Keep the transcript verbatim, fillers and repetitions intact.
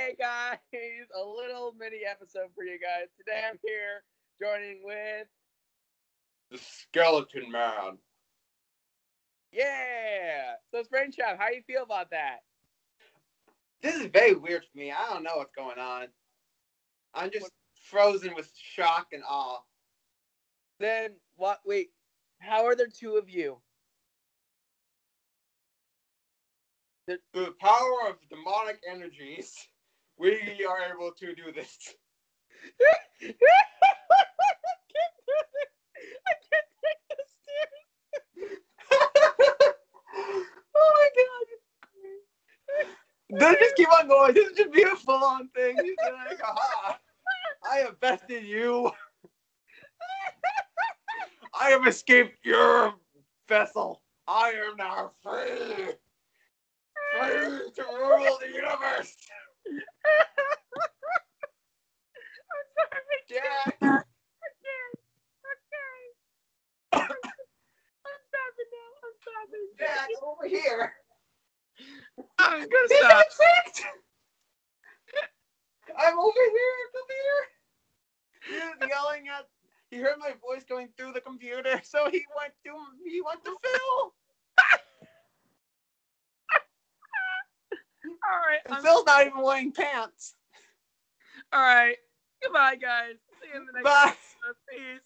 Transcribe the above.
Hey guys, a little mini episode for you guys. Today I'm here joining with the Skeleton Man. Yeah. So Spring Chef, how you feel about that? This is very weird for me. I don't know what's going on. I'm just frozen with shock and awe. Then what? Wait, how are there two of you? Through the power of demonic energies, we are able to do this. I can't do it. I can't take the stairs. Oh my god. Don't just keep on going. This is just be a full-on thing. He's like, aha! I have bested you. I have escaped your vessel. I am now free. Free to rule the universe. I'm sorry, Jack. Okay. Okay. I'm stopping now. I'm stopping. Jack, over here. I'm gonna stop. I'm over here. Come here. He was yelling at. He heard my voice going through the computer, so he went to. He went to Phil. All right. And I'm... Phil's not even wearing pants. All right. Goodbye, guys. See you in the next Bye. episode. Peace.